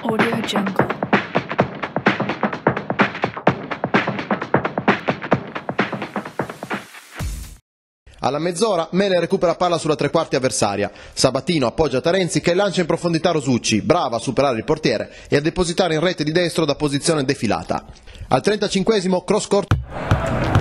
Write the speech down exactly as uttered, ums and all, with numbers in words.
Audio Jungle. Alla mezz'ora Mele recupera palla sulla tre quarti avversaria. Sabatino appoggia Tarenzi che lancia in profondità Rosucci, brava a superare il portiere e a depositare in rete di destro da posizione defilata. Al trentacinquesimo cross court.